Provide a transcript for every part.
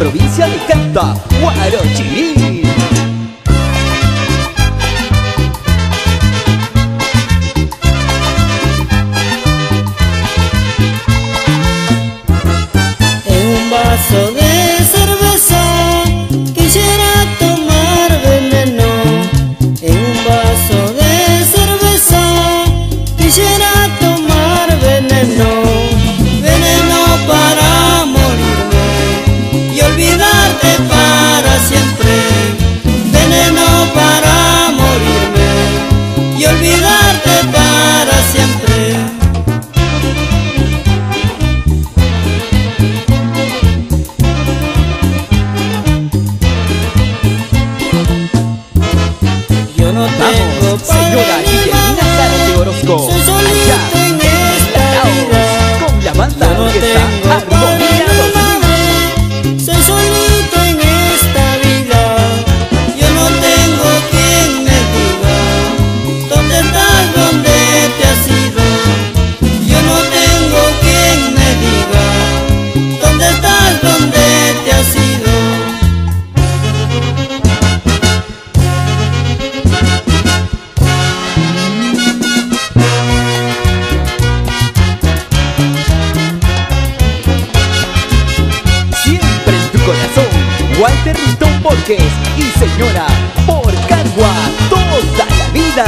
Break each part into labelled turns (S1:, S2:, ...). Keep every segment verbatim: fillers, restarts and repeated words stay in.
S1: provincia de Canta, Huarochirí.
S2: En un vaso de cerveza quisiera tomar veneno. En un vaso de cerveza quisiera tomar veneno. Veneno para morirme y olvidarte para siempre. Veneno para morirme y olvidarte para siempre. Yo no tengo
S1: Vamos, señora Guillermina Zárate Orozco,
S2: soy solito
S1: allá
S2: en esta vida.
S1: con la banda
S2: Yo no
S1: orquesta
S2: tengo
S1: Armonía dos mil.
S2: padre, soy solito en esta vida. Yo no tengo quien me diga dónde estás, dónde te has ido. Yo no tengo quien me diga dónde estás, dónde te has ido.
S1: Siempre en tu corazón, Walter Rintón Borges y señora por Cagua toda la vida.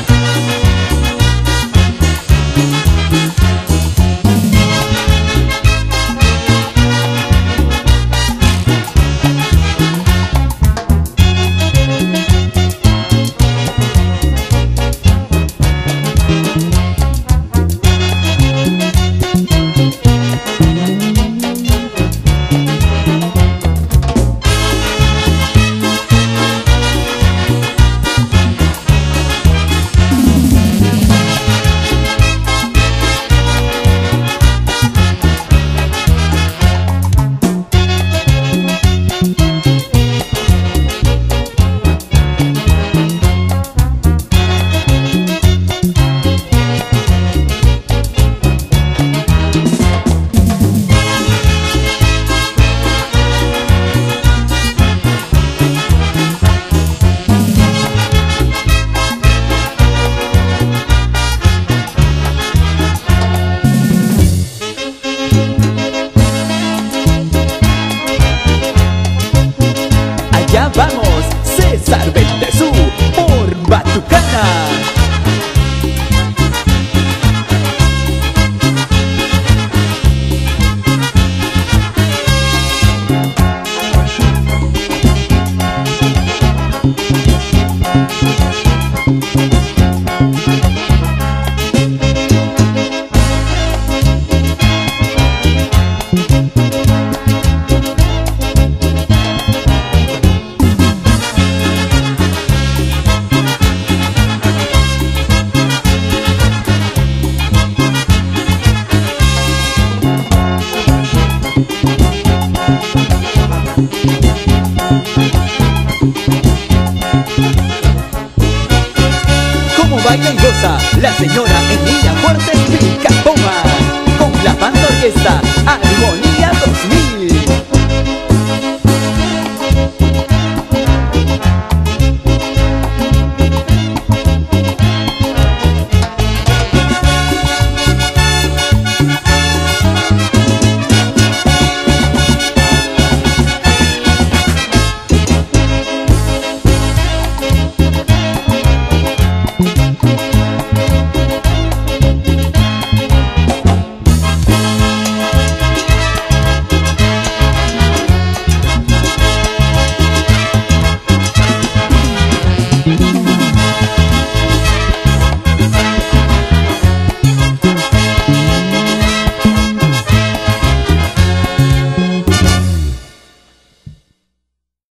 S1: Allá vamos, César Bentezú por Batucana. Como baila y goza la señora Emilia Fuertes Vilcapoma con la banda orquesta